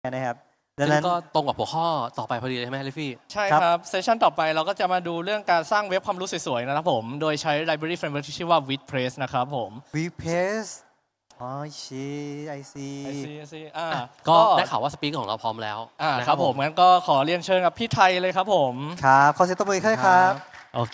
นะครับดังซึ่งนั้นก็ตรงกับหัวข้อต่อไปพอดีเลยใช่ไหมลิฟฟี่ใช่ครับเซสชันต่อไปเราก็จะมาดูเรื่องการสร้างเว็บความรู้สวยๆนะครับผมโดยใช้ library framework ที่ชื่อว่า WordPress นะครับผม WordPress อ๋อชีไอซีก็ได้ข่าวว่าสปีกของเราพร้อมแล้วครับผมงั้นก็ขอเรียนเชิญกับพี่ไทยเลยครับผมครับขอเสียงตบมือให้ครับโอเค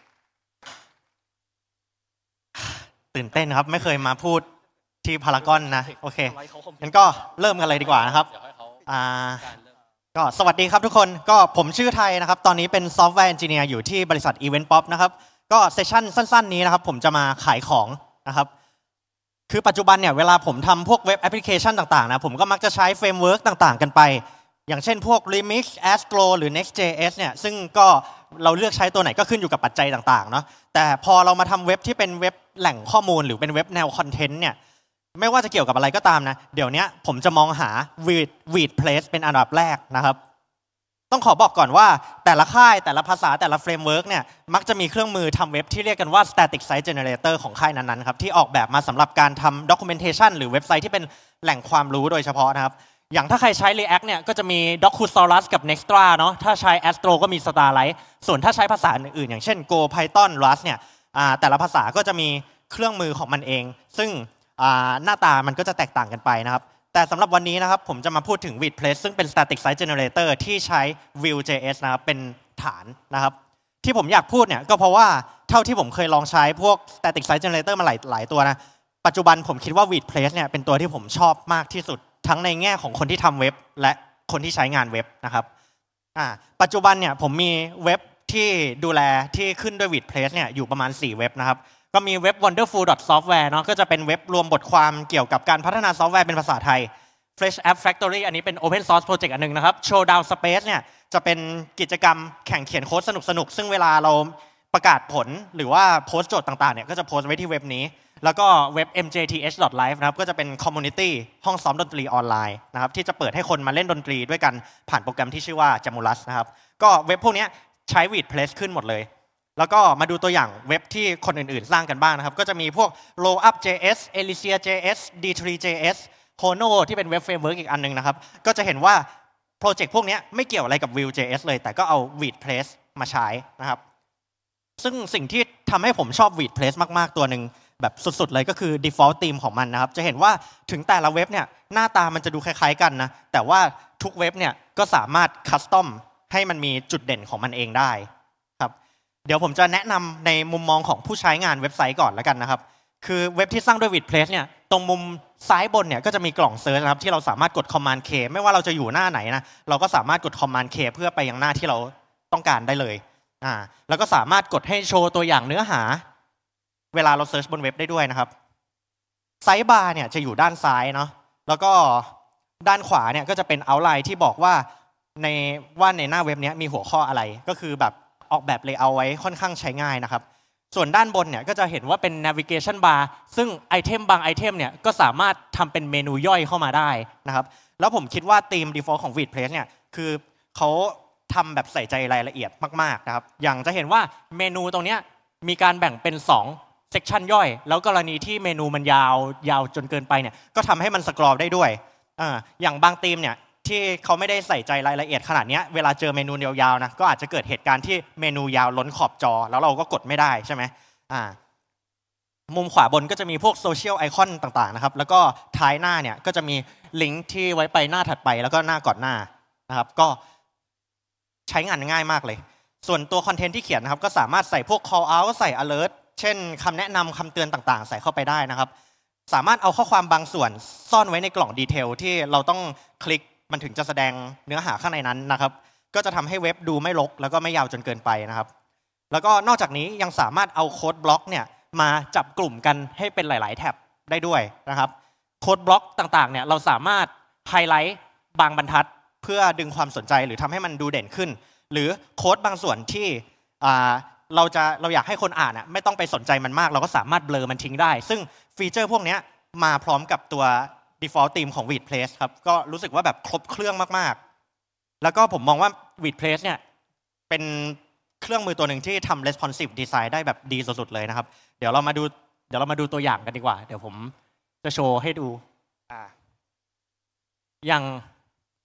ตื่นเต้นครับไม่เคยมาพูดที่พารากอนนะโอเคงั้นก็เริ่มกันเลยดีกว่านะครับก็สวัสดีครับทุกคนก็ผมชื่อไทยนะครับตอนนี้เป็นซอฟต์แวร์เอนจิเนียร์อยู่ที่บริษัท Event Pop นะครับก็เซสชั่นสั้นๆนี้นะครับผมจะมาขายของนะครับคือปัจจุบันเนี่ยเวลาผมทำพวกเว็บแอปพลิเคชันต่างๆนะผมก็มักจะใช้เฟรมเวิร์กต่างๆกันไปอย่างเช่นพวก Remix, Astro หรือ Next.js เนี่ยซึ่งก็เราเลือกใช้ตัวไหนก็ขึ้นอยู่กับปัจจัยต่างๆเนาะแต่พอเรามาทำเว็บที่เป็นเว็บแหล่งข้อมูลหรือเป็นเว็บแนวคอนเทนต์เนี่ยไม่ว่าจะเกี่ยวกับอะไรก็ตามนะเดี๋ยวนี้ผมจะมองหา WordPress เป็นอันดับแรกนะครับต้องขอบอกก่อนว่าแต่ละค่ายแต่ละภาษาแต่ละเฟรมเวิร์กเนี่ยมักจะมีเครื่องมือทำเว็บที่เรียกกันว่า static site generator ของค่ายนั้นๆครับที่ออกแบบมาสำหรับการทำ documentation หรือเว็บไซต์ที่เป็นแหล่งความรู้โดยเฉพาะนะครับอย่างถ้าใครใช้ React เนี่ยก็จะมี Docusaurus กับ Nextra เนาะถ้าใช้ Astro ก็มี Starlight ส่วนถ้าใช้ภาษาอื่นๆอย่างเช่น Go Python Rust เนี่ยแต่ละภาษาก็จะมีเครื่องมือของมันเองซึ่งหน้าตามันก็จะแตกต่างกันไปนะครับแต่สำหรับวันนี้นะครับผมจะมาพูดถึง WordPress ซึ่งเป็น static site generator ที่ใช้ Vue.js นะครับเป็นฐานนะครับที่ผมอยากพูดเนี่ยก็เพราะว่าเท่าที่ผมเคยลองใช้พวก static site generator มาหลายตัวนะปัจจุบันผมคิดว่า WordPress เนี่ยเป็นตัวที่ผมชอบมากที่สุดทั้งในแง่ของคนที่ทำเว็บและคนที่ใช้งานเว็บนะครับปัจจุบันเนี่ยผมมีเว็บที่ดูแลที่ขึ้นด้วย WordPress เนี่ยอยู่ประมาณ4เว็บนะครับก็มีเว็บ wonderful.software เนาะก็จะเป็นเว็บรวมบทความเกี่ยวกับการพัฒนาซอฟต์แวร์เป็นภาษาไทย Fresh App Factory อันนี้เป็น Open Source Project อันนึงนะครับ Showdown Space เนี่ยจะเป็นกิจกรรมแข่งเขียนโค้ดสนุกๆซึ่งเวลาเราประกาศผลหรือว่าโพสต์โจทย์ต่างๆเนี่ยก็จะโพสต์ไว้ที่เว็บนี้แล้วก็เว็บ mjth.live นะครับก็จะเป็นคอมมูนิตี้ห้องซ้อมดนตรีออนไลน์นะครับที่จะเปิดให้คนมาเล่นดนตรีด้วยกันผ่านโปรแกรมที่ชื่อว่า Jamulus นะครับก็เว็บพวกนี้ใช้ WordPress ขึ้นหมดเลยแล้วก็มาดูตัวอย่างเว็บที่คนอื่นๆสร้างกันบ้างนะครับก็จะมีพวก Rollup.js, Elysia.js, D3.js, Hono ที่เป็นเว็บเฟรมเวิร์กอีกอันนึงนะครับก็จะเห็นว่าโปรเจกต์พวกนี้ไม่เกี่ยวอะไรกับ Vue.js เลยแต่ก็เอา WordPress มาใช้นะครับซึ่งสิ่งที่ทำให้ผมชอบ WordPress มากๆตัวหนึ่งแบบสุดๆเลยก็คือ default theme ของมันนะครับจะเห็นว่าถึงแต่ละเว็บเนี่ยหน้าตามันจะดูคล้ายๆกันนะแต่ว่าทุกเว็บเนี่ยก็สามารถคัสตอมให้มันมีจุดเด่นของมันเองได้ครับเดี๋ยวผมจะแนะนำในมุมมองของผู้ใช้งานเว็บไซต์ก่อนแล้วกันนะครับคือเว็บที่สร้างด้วย WordPress เนี่ยตรงมุมซ้ายบนเนี่ยก็จะมีกล่องเซิร์ชนะครับที่เราสามารถกด Command K ไม่ว่าเราจะอยู่หน้าไหนนะเราก็สามารถกด Command K เพื่อไปยังหน้าที่เราต้องการได้เลยแล้วก็สามารถกดให้โชว์ตัวอย่างเนื้อหาเวลาเราเซิร์ชบนเว็บได้ด้วยนะครับไซด์บาร์เนี่ยจะอยู่ด้านซ้ายเนาะแล้วก็ด้านขวาเนี่ยก็จะเป็นเอาท์ไลน์ที่บอกว่าในหน้าเว็บนี้มีหัวข้ออะไรก็คือแบบออกแบบเลเยอร์ไว้ค่อนข้างใช้ง่ายนะครับส่วนด้านบนเนี่ยก็จะเห็นว่าเป็น navigation bar ซึ่งไอเทมบางไอเทมเนี่ยก็สามารถทำเป็นเมนูย่อยเข้ามาได้นะครับแล้วผมคิดว่าธีม default ของ WordPress เนี่ยคือเขาทำแบบใส่ใจรายละเอียดมากๆนะครับอย่างจะเห็นว่าเมนูตรงนี้มีการแบ่งเป็น2เซกชันย่อยแล้วกรณีที่เมนูมันยาวจนเกินไปเนี่ยก็ทำให้มันสครอลได้ด้วยอย่างบางธีมเนี่ยที่เขาไม่ได้ใส่ใจรายละเอียดขนาดนี้เวลาเจอเมนูยาวๆนะก็อาจจะเกิดเหตุการณ์ที่เมนูยาวล้นขอบจอแล้วเราก็กดไม่ได้ใช่ไหมมุมขวาบนก็จะมีพวกโซเชียลไอคอนต่างๆนะครับแล้วก็ท้ายหน้าเนี่ยก็จะมีลิงก์ที่ไว้ไปหน้าถัดไปแล้วก็หน้าก่อนหน้านะครับก็ใช้งานง่ายมากเลยส่วนตัวคอนเทนต์ที่เขียนนะครับก็สามารถใส่พวก call out ใส่ alert เช่นคำแนะนำคำเตือนต่างๆใส่เข้าไปได้นะครับสามารถเอาข้อความบางส่วนซ่อนไว้ในกล่องดีเทลที่เราต้องคลิกมันถึงจะแสดงเนื้อหาข้างในนั้นนะครับก็จะทำให้เว็บดูไม่รกแล้วก็ไม่ยาวจนเกินไปนะครับแล้วก็นอกจากนี้ยังสามารถเอาโค้ดบล็อกเนี่ยมาจับกลุ่มกันให้เป็นหลายๆแท็บได้ด้วยนะครับโค้ดบล็อกต่างๆเนี่ยเราสามารถไฮไลท์บางบรรทัดเพื่อดึงความสนใจหรือทำให้มันดูเด่นขึ้นหรือโค้ดบางส่วนที่เราอยากให้คนอ่านไม่ต้องไปสนใจมันมากเราก็สามารถเบลอมันทิ้งได้ซึ่งฟีเจอร์พวกนี้มาพร้อมกับตัว default theme ของ WordPress ครับก็รู้สึกว่าแบบครบเครื่องมากๆแล้วก็ผมมองว่า WordPress เนี่ยเป็นเครื่องมือตัวหนึ่งที่ทำ responsive design ได้แบบดีสุดๆเลยนะครับเดี๋ยวเรามาดูตัวอย่างกันดีกว่าเดี๋ยวผมจะโชว์ให้ดูอย่าง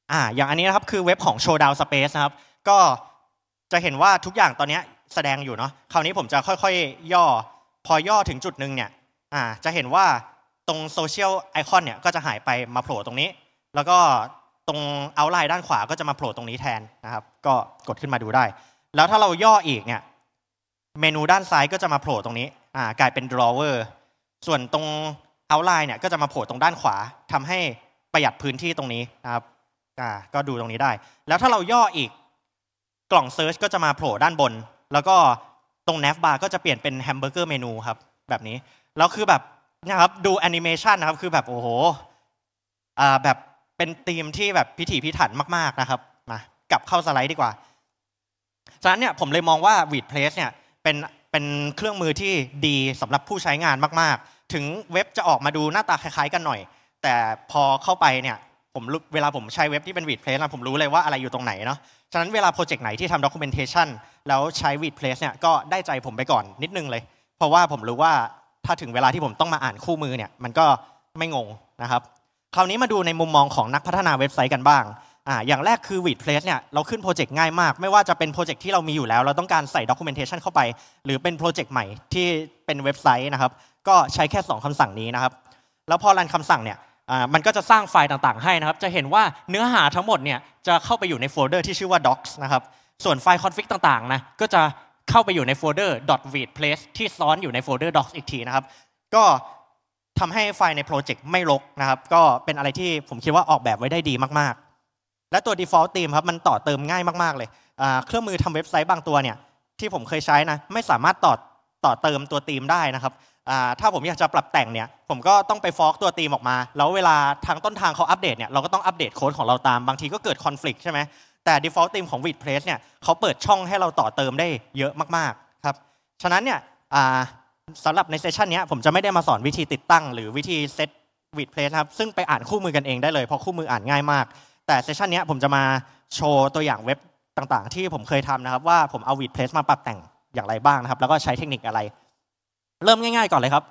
อย่างอันนี้นะครับคือเว็บของ Showdown Space นะครับก็จะเห็นว่าทุกอย่างตอนนี้แสดงอยู่เนาะคราวนี้ผมจะค่อยๆย่อพอย่อถึงจุดหนึ่งเนี่ยจะเห็นว่าตรงโซเชียลไอคอนเนี่ยก็จะหายไปมาโผล่ตรงนี้แล้วก็ตรงเอาไลน์ด้านขวาก็จะมาโผล่ตรงนี้แทนนะครับก็กดขึ้นมาดูได้แล้วถ้าเราย่ออีกเนี่ยเมนูด้านซ้ายก็จะมาโผล่ตรงนี้กลายเป็น drawer ส่วนตรงเอาไลน์เนี่ยก็จะมาโผล่ตรงด้านขวาทำให้ประหยัดพื้นที่ตรงนี้นะครับก็ดูตรงนี้ได้แล้วถ้าเราย่ออีกกล่องเซิร์ชก็จะมาโผล่ด้านบนแล้วก็ตรง nav bar ก็จะเปลี่ยนเป็นแฮมเบอร์เกอร์เมนูครับแบบนี้แล้วคือแบบนะครับดูแอนิเมชันนะครับคือแบบโอ้โหแบบเป็นธีมที่แบบพิถีพิถันมากๆนะครับมากลับเข้าสไลด์ดีกว่าฉะนั้นเนี่ยผมเลยมองว่า Weedplace เนี่ยเป็นเครื่องมือที่ดีสำหรับผู้ใช้งานมากๆถึงเว็บจะออกมาดูหน้าตาคล้ายๆกันหน่อยแต่พอเข้าไปเนี่ยเวลาผมใช้เว็บที่เป็น Weedplace ผมรู้เลยว่าอะไรอยู่ตรงไหนเนาะฉะนั้นเวลาโปรเจกต์ไหนที่ทำ documentation แล้วใช้ Weedplace เนี่ยก็ได้ใจผมไปก่อนนิดนึงเลยเพราะว่าผมรู้ว่าถ้าถึงเวลาที่ผมต้องมาอ่านคู่มือเนี่ยมันก็ไม่งงนะครับคราวนี้มาดูในมุมมองของนักพัฒนาเว็บไซต์กันบ้างอย่างแรกคือ Weedplace เนี่ยเราขึ้นโปรเจกต์ง่ายมากไม่ว่าจะเป็นโปรเจกต์ที่เรามีอยู่แล้วเราต้องการใส่ documentation เข้าไปหรือเป็นโปรเจกต์ใหม่ที่เป็นเว็บไซต์นะครับก็ใช้แค่2คำสั่งนี้นะครับแล้วพอรันคำสั่งเนี่ยมันก็จะสร้างไฟล์ต่างๆให้นะครับจะเห็นว่าเนื้อหาทั้งหมดเนี่ยจะเข้าไปอยู่ในโฟลเดอร์ที่ชื่อว่า docs นะครับส่วนไฟล์ config ต่างๆนะก็จะเข้าไปอยู่ในโฟลเดอร์ .weedplace ที่ซ้อนอยู่ในโฟลเดอร์ docs อีกทีนะครับก็ทำให้ไฟล์ในโปรเจกต์ไม่รกนะครับก็เป็นอะไรที่ผมคิดว่าออกแบบไว้ได้ดีมากๆและตัว default theme ครับมันต่อเติมง่ายมากๆเลยเครื่องมือทำเว็บไซต์บางตัวเนี่ยที่ผมเคยใช้นะไม่สามารถต่อเติมตัวธีมได้นะครับถ้าผมอยากจะปรับแต่งเนี่ยผมก็ต้องไปฟอร์กตัวธีมออกมาแล้วเวลาทางต้นทางเขาอัปเดตเนี่ยเราก็ต้องอัปเดตโค้ดของเราตามบางทีก็เกิดคอนฟ lict ใช่ไหมแต่ default theme ของ Weedplace เนี่ยเขาเปิดช่องให้เราต่อเติมได้เยอะมากๆครับฉะนั้นเนี่ยสำหรับในเซสชันนี้ผมจะไม่ได้มาสอนวิธีติดตั้งหรือวิธีเซต Weedplace ครับซึ่งไปอ่านคู่มือกันเองได้เลยเพราะคู่มืออ่านง่ายมากแต่เซสชันนี้ผมจะมาโชว์ตัวอย่างเว็บต่างๆที่ผมเคยทำนะครับว่าผมเอา Weedplace มาปรับแต่งอย่างไรบ้างนะครับแล้วก็ใช้เทคนิคอะไรเริ่มง่ายๆก่อนเลยครับ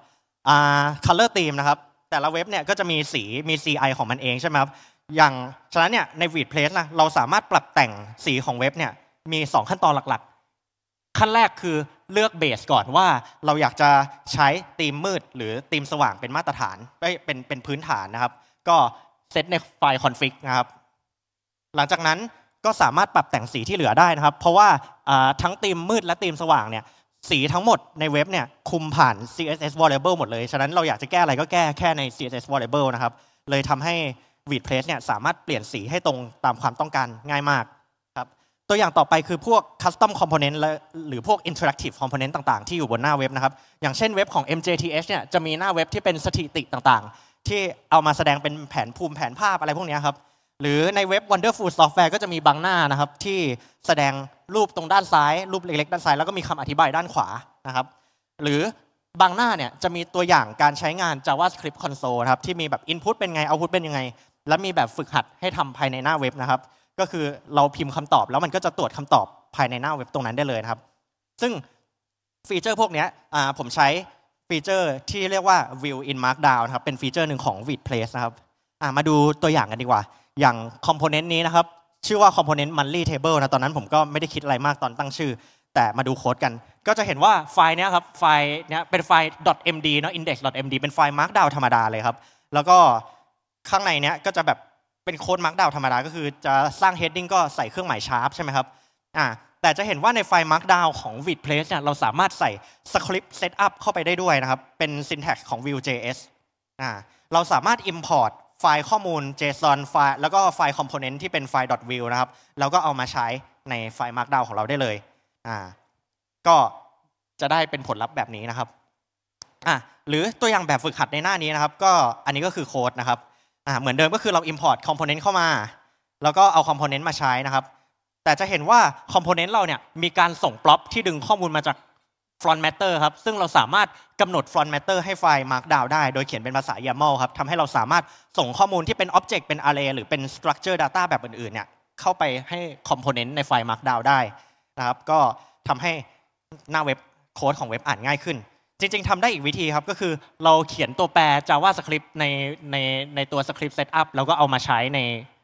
color theme นะครับแต่ละเว็บเนี่ยก็จะมีสีมี CI ของมันเองใช่ไหมครับอย่างฉะนั้นเนี่ยใน Weedplace นะเราสามารถปรับแต่งสีของเว็บเนี่ยมี2ขั้นตอนหลักๆขั้นแรกคือเลือกเบสก่อนว่าเราอยากจะใช้ธีมมืดหรือธีมสว่างเป็นมาตรฐานเป็นพื้นฐานนะครับก็เซตในไฟล์ config นะครับหลังจากนั้นก็สามารถปรับแต่งสีที่เหลือได้นะครับเพราะว่าทั้งธีมมืดและธีมสว่างเนี่ยสีทั้งหมดในเว็บเนี่ยคุมผ่าน CSS variable หมดเลยฉะนั้นเราอยากจะแก้อะไรก็แก้แค่ใน CSS variable นะครับเลยทำให้ Weedplace เนี่ยสามารถเปลี่ยนสีให้ตรงตามความต้องการง่ายมากครับตัวอย่างต่อไปคือพวก custom component หรือพวก interactive component ต่างๆที่อยู่บนหน้าเว็บนะครับอย่างเช่นเว็บของ MJTH เนี่ยจะมีหน้าเว็บที่เป็นสถิติต่างๆที่เอามาแสดงเป็นแผนภูมิแผนภาพอะไรพวกนี้ครับหรือในเว็บ Wonderful Software ก็จะมีบางหน้านะครับที่แสดงรูปตรงด้านซ้ายรูปเล็กๆด้านซ้ายแล้วก็มีคำอธิบายด้านขวานะครับหรือบางหน้าเนี่ยจะมีตัวอย่างการใช้งาน JavaScript Console ครับที่มีแบบ Input เป็นไง Output เป็นยังไงและมีแบบฝึกหัดให้ทำภายในหน้าเว็บนะครับก็คือเราพิมพ์คำตอบแล้วมันก็จะตรวจคำตอบภายในหน้าเว็บตรงนั้นได้เลยนะครับซึ่งฟีเจอร์พวกนี้ผมใช้ฟีเจอร์ที่เรียกว่า View in Markdown ครับเป็นฟีเจอร์หนึ่งของ Weedplace นะครับมาดูตัวอย่างกันดีกว่าอย่างคอมโพเนนต์นี้นะครับชื่อว่าคอมโพเนนต์ monthly table นะตอนนั้นผมก็ไม่ได้คิดอะไรมากตอนตั้งชื่อแต่มาดูโค้ดกันก็จะเห็นว่าไฟล์นี้ครับไฟล์นี้เป็นไฟล์ .md เนาะ index.md เป็นไฟล์ markdown ธรรมดาเลยครับแล้วก็ข้างในเนี้ยก็จะแบบเป็นโค้ด markdown ธรรมดาก็คือจะสร้าง heading ก็ใส่เครื่องหมาย sharp ใช่ไหมครับแต่จะเห็นว่าในไฟล์ markdown ของ Weedplace เนี่ยเราสามารถใส่ script setup เข้าไปได้ด้วยนะครับเป็น syntax ของ Vue.js เราสามารถ importไฟล์ข้อมูล JSON ไฟล์แล้วก็ไฟล์ component ที่เป็นไฟล์ .vue นะครับแล้วก็เอามาใช้ในไฟล์ markdown ของเราได้เลยก็จะได้เป็นผลลัพธ์แบบนี้นะครับหรือตัวอย่างแบบฝึกหัดในหน้านี้นะครับก็อันนี้ก็คือโค้ดนะครับเหมือนเดิมก็คือเรา import component เข้ามาแล้วก็เอา component มาใช้นะครับแต่จะเห็นว่า component เราเนี่ยมีการส่ง prop ที่ดึงข้อมูลมาจาก front matter ครับซึ่งเราสามารถกำหนด front matter ให้ไฟล์ markdown ได้โดยเขียนเป็นภาษา YAML ครับทำให้เราสามารถส่งข้อมูลที่เป็น object เป็น array หรือเป็น structure data แบบอื่นๆเนี่ยเข้าไปให้ component ในไฟล์ markdown ได้นะครับก็ทำให้หน้าเว็บโค้ดของเว็บอ่านง่ายขึ้นจริงๆทำได้อีกวิธีครับก็คือเราเขียนตัวแปร JavaScript ในตัว script setup แล้วก็เอามาใช้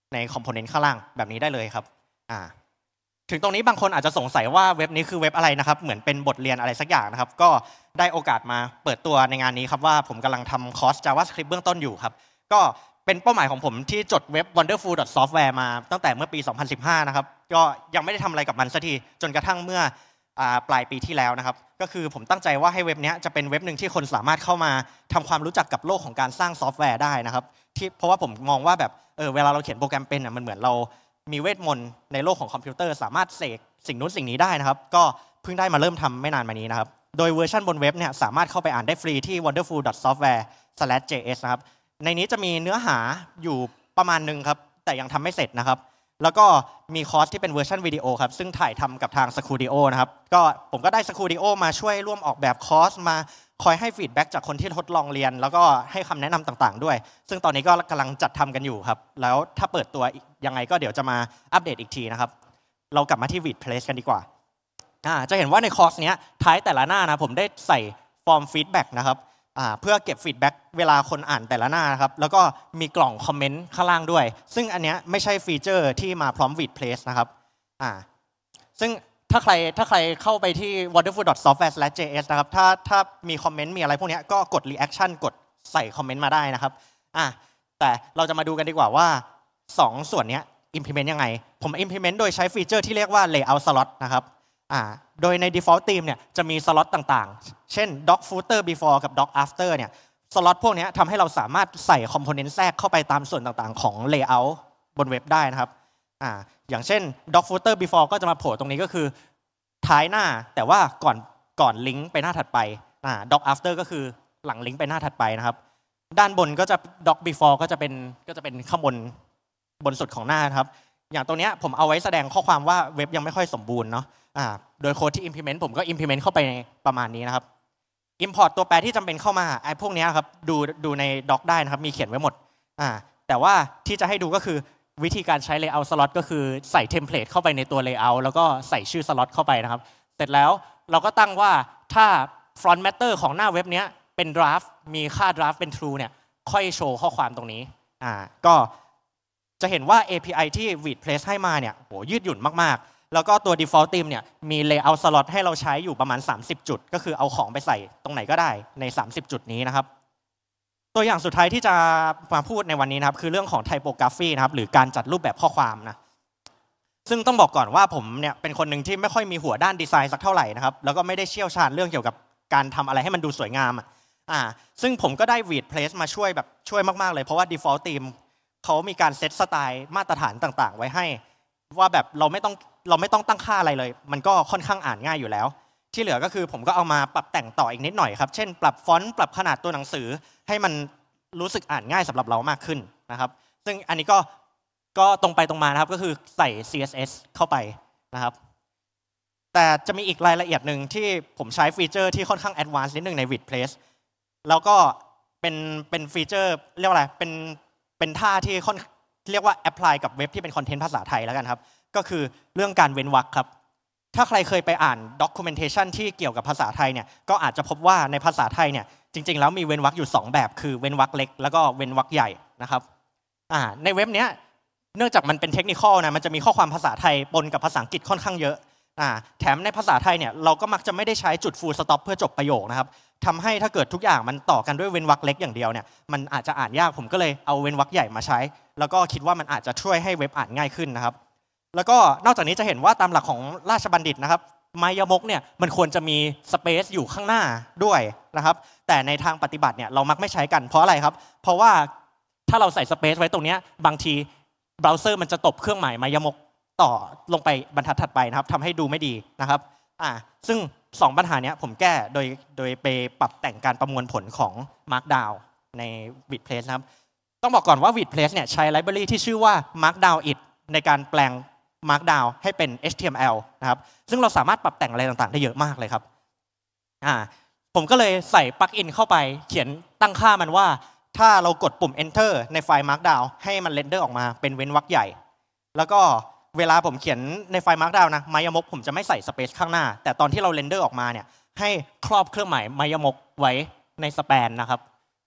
ในคอมโพเนนต์ข้างล่างแบบนี้ได้เลยครับถึงตรงนี้บางคนอาจจะสงสัยว่าเว็บนี้คือเว็บอะไรนะครับเหมือนเป็นบทเรียนอะไรสักอย่างนะครับก็ได้โอกาสมาเปิดตัวในงานนี้ครับว่าผมกำลังทำคอร์ส JavaScript เบื้องต้นอยู่ครับก็เป็นเป้าหมายของผมที่จดเว็บ wonderful.software มาตั้งแต่เมื่อปี 2015 นะครับก็ยังไม่ได้ทำอะไรกับมันสักทีจนกระทั่งเมื่อปลายปีที่แล้วนะครับก็คือผมตั้งใจว่าให้เว็บนี้จะเป็นเว็บหนึ่งที่คนสามารถเข้ามาทำความรู้จักกับโลกของการสร้างซอฟต์แวร์ได้นะครับเพราะว่าผมมองว่าแบบเวลาเราเขียนโปรแกรมเป็นมันเหมือนเรามีเวทมนต์ในโลกของคอมพิวเตอร์สามารถเสกสิ่งนู้นสิ่งนี้ได้นะครับก็เพิ่งได้มาเริ่มทำไม่นานมานี้นะครับโดยเวอร์ชันบนเว็บเนี่ยสามารถเข้าไปอ่านได้ฟรีที่ wonderful.software/js นะครับในนี้จะมีเนื้อหาอยู่ประมาณนึงครับแต่ยังทำไม่เสร็จนะครับแล้วก็มีคอร์สที่เป็นเวอร์ชันวิดีโอครับซึ่งถ่ายทำกับทาง Studio นะครับก็ผมก็ได้ Studio มาช่วยร่วมออกแบบคอร์สมาคอยให้ฟีดแบ็กจากคนที่ทดลองเรียนแล้วก็ให้คำแนะนำต่างๆด้วยซึ่งตอนนี้ก็กำลังจัดทำกันอยู่ครับแล้วถ้าเปิดตัวยังไงก็เดี๋ยวจะมาอัปเดตอีกทีนะครับเรากลับมาที่ Wordpress กันดีกว่าจะเห็นว่าในคอร์สนี้ท้ายแต่ละหน้านะผมได้ใส่ฟอร์มฟีดแบ็กนะครับเพื่อเก็บฟีดแบ็กเวลาคนอ่านแต่ละหน้านะครับแล้วก็มีกล่องคอมเมนต์ข้างล่างด้วยซึ่งอันนี้ไม่ใช่ฟีเจอร์ที่มาพร้อม Wordpress นะครับซึ่งถ้าใครเข้าไปที่ wonderful.software/js นะครับถ้ามีคอมเมนต์มีอะไรพวกนี้ก็กด reaction กดใส่คอมเมนต์มาได้นะครับแต่เราจะมาดูกันดีกว่าว่า2ส่วนนี้ implement ยังไงผม implement โดยใช้ฟีเจอร์ที่เรียกว่า layout slot นะครับโดยใน default theme เนี่ยจะมีสล็อตต่างๆเช่น doc footer before กับ doc after เนี่ยสล็อตพวกนี้ทำให้เราสามารถใส่คอมโพเนนต์แทรกเข้าไปตามส่วนต่างๆของ layout บนเว็บได้นะครับอย่างเช่น doc footer before ก็จะมาโผล่ตรงนี้ก็คือท้ายหน้าแต่ว่าก่อนลิงก์ไปหน้าถัดไปdoc after ก็คือหลังลิงก์ไปหน้าถัดไปนะครับด้านบนก็จะ doc before ก็จะเป็นข้างบนสุดของหน้าครับอย่างตรงนี้ผมเอาไว้แสดงข้อความว่าเว็บยังไม่ค่อยสมบูรณ์เนาะโดยโค้ดที่ implement ผมก็ implement เข้าไปประมาณนี้นะครับ import ตัวแปรที่จำเป็นเข้ามาไอ้พวกนี้ครับดูใน doc ได้นะครับมีเขียนไว้หมดแต่ว่าที่จะให้ดูก็คือวิธีการใช้ layout slot ก็คือใส่เทมเพลตเข้าไปในตัว layout แล้วก็ใส่ชื่อ slot เข้าไปนะครับเสร็จแล้วเราก็ตั้งว่าถ้า front matter ของหน้าเว็บนี้เป็น draft มีค่า draft เป็น true เนี่ยค่อยโชว์ข้อความตรงนี้ก็จะเห็นว่า API ที่ Wordpress ให้มาเนี่ยโหยืดหยุ่นมากๆแล้วก็ตัว default theme เนี่ยมี layout slot ให้เราใช้อยู่ประมาณ30จุดก็คือเอาของไปใส่ตรงไหนก็ได้ใน30จุดนี้นะครับตัวอย่างสุดท้ายที่จะมาพูดในวันนี้นะครับคือเรื่องของ typography นะครับหรือการจัดรูปแบบข้อความนะซึ่งต้องบอกก่อนว่าผมเนี่ยเป็นคนหนึ่งที่ไม่ค่อยมีหัวด้านดีไซน์สักเท่าไหร่นะครับแล้วก็ไม่ได้เชี่ยวชาญเรื่องเกี่ยวกับการทำอะไรให้มันดูสวยงามซึ่งผมก็ได้ Wordpress มาช่วยมากๆเลยเพราะว่า default themeเขามีการเซตสไตล์มาตรฐานต่างๆไว้ให้ว่าแบบเราไม่ต้องตั้งค่าอะไรเลยมันก็ค่อนข้างอ่านง่ายอยู่แล้วที่เหลือก็คือผมก็เอามาปรับแต่งต่ออีกนิดหน่อยครับเช่นปรับฟอนต์ปรับขนาดตัวหนังสือให้มันรู้สึกอ่านง่ายสำหรับเรามากขึ้นนะครับซึ่งอันนี้ก็ตรงไปตรงมานะครับก็คือใส่ CSS เข้าไปนะครับแต่จะมีอีกรายละเอียดหนึ่งที่ผมใช้ฟีเจอร์ที่ค่อนข้างแอดวานซ์นิดหนึ่งใน Wordpress แล้วก็เป็นฟีเจอร์เรียกว่าอะไรเป็นท่าที่เรียกว่าแอพพลายกับเว็บที่เป็นคอนเทนต์ภาษาไทยแล้วกันครับก็คือเรื่องการเว้นวรรคครับถ้าใครเคยไปอ่าน documentation ที่เกี่ยวกับภาษาไทยเนี่ยก็อาจจะพบว่าในภาษาไทยเนี่ยจริงๆแล้วมีเว้นวรรคอยู่2แบบคือเว้นวรรคเล็กแล้วก็เว้นวรรคใหญ่นะครับในเว็บเนี้ยเนื่องจากมันเป็นเทคนิคอลนะมันจะมีข้อความภาษาไทยปนกับภาษาอังกฤษค่อนข้างเยอะแถมในภาษาไทยเนี่ยเราก็มักจะไม่ได้ใช้จุด full stop เพื่อจบประโยคนะครับทำให้ถ้าเกิดทุกอย่างมันต่อกันด้วยเว้นวรรคเล็กอย่างเดียวเนี่ยมันอาจจะอ่านยากผมก็เลยเอาเว้นวรรคใหญ่มาใช้แล้วก็คิดว่ามันอาจจะช่วยให้เว็บอ่านง่ายขึ้นนะครับแล้วก็นอกจากนี้จะเห็นว่าตามหลักของราชบัณฑิตนะครับไมยมกเนี่ยมันควรจะมีสเปซอยู่ข้างหน้าด้วยนะครับแต่ในทางปฏิบัติเนี่ยเรามักไม่ใช้กันเพราะอะไรครับเพราะว่าถ้าเราใส่สเปซไว้ตรงนี้บางทีเบราว์เซอร์มันจะตบเครื่องหมายไมยมกต่อลงไปบรรทัดถัดไปนะครับทำให้ดูไม่ดีนะครับซึ่ง2ปัญหานี้ผมแก้โดยไปปรับแต่งการประมวลผลของ Markdown ใน Wordpress นะครับต้องบอกก่อนว่า Wordpress เนี่ยใช้ไลบรารีที่ชื่อว่า Markdown it ในการแปลง Markdown ให้เป็น HTML นะครับซึ่งเราสามารถปรับแต่งอะไรต่างๆได้เยอะมากเลยครับผมก็เลยใส่ปลั๊กอินเข้าไปเขียนตั้งค่ามันว่าถ้าเรากดปุ่ม Enter ในไฟล์ Markdown ให้มันเรนเดอร์ออกมาเป็นเว้นวรรคใหญ่แล้วก็เวลาผมเขียนในไฟล์ Markdown นะไมยมกผมจะไม่ใส่สเปซข้างหน้าแต่ตอนที่เราเรนเดอร์ออกมาเนี่ยให้ครอบเครื่องหมายไมยมกไว้ในสแปนนะครับ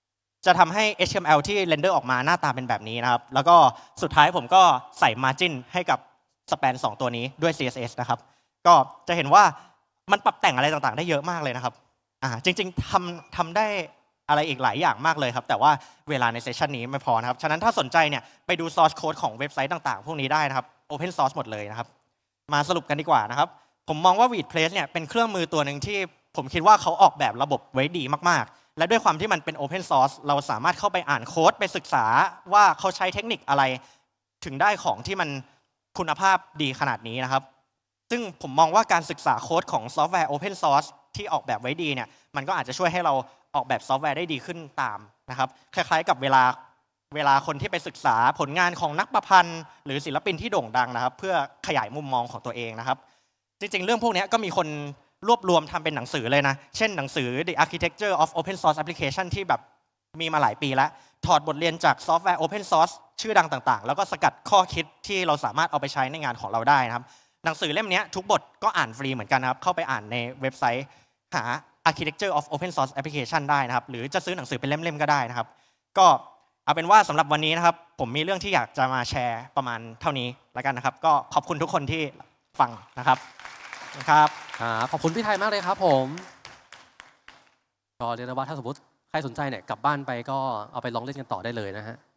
จะทำให้ HTML ที่เรนเดอร์ออกมาหน้าตาเป็นแบบนี้นะครับแล้วก็สุดท้ายผมก็ใส่ margin ให้กับ span 2 ตัวนี้ด้วย CSS นะครับก็จะเห็นว่ามันปรับแต่งอะไรต่างๆได้เยอะมากเลยนะครับจริงๆทำได้อะไรอีกหลายอย่างมากเลยครับแต่ว่าเวลาในเซสชันนี้ไม่พอนะครับฉะนั้นถ้าสนใจเนี่ยไปดู source code ของเว็บไซต์ต่างๆพวกนี้ได้นะครับ open source หมดเลยนะครับมาสรุปกันดีกว่านะครับผมมองว่า WordPress เนี่ยเป็นเครื่องมือตัวหนึ่งที่ผมคิดว่าเขาออกแบบระบบไว้ดีมากๆและด้วยความที่มันเป็น open source เราสามารถเข้าไปอ่านโค้ดไปศึกษาว่าเขาใช้เทคนิคอะไรถึงได้ของที่มันคุณภาพดีขนาดนี้นะครับซึ่งผมมองว่าการศึกษาโค้ดของซอฟต์แวร์ open source ที่ออกแบบไว้ดีเนี่ยมันก็อาจจะช่วยให้เราออกแบบซอฟต์แวร์ได้ดีขึ้นตามนะครับคล้ายๆกับเวลาคนที่ไปศึกษาผลงานของนักประพันธ์หรือศิลปินที่โด่งดังนะครับเพื่อขยายมุมมองของตัวเองนะครับจริงๆเรื่องพวกนี้ก็มีคนรวบรวมทำเป็นหนังสือเลยนะเช่นหนังสือ The Architecture of Open Source Application ที่แบบมีมาหลายปีแล้วถอดบทเรียนจากซอฟต์แวร์ Open Source ชื่อดังต่างๆแล้วก็สกัดข้อคิดที่เราสามารถเอาไปใช้ในงานของเราได้นะครับหนังสือเล่มนี้ทุกบทก็อ่านฟรีเหมือนกันนะครับเข้าไปอ่านในเว็บไซต์หา Architecture of Open Source Application ได้นะครับหรือจะซื้อหนังสือเป็นเล่มๆก็ได้นะครับก็เอาเป็นว่าสำหรับวันนี้นะครับผมมีเรื่องที่อยากจะมาแชร์ประมาณเท่านี้แล้วกันนะครับก็ขอบคุณทุกคนที่ฟังนะครับขอบคุณพี่ไทยมากเลยครับผมก็เรียกได้ว่าถ้าสมมติใครสนใจเนี่ยกลับบ้านไปก็เอาไปลองเล่นกันต่อได้เลยนะฮะ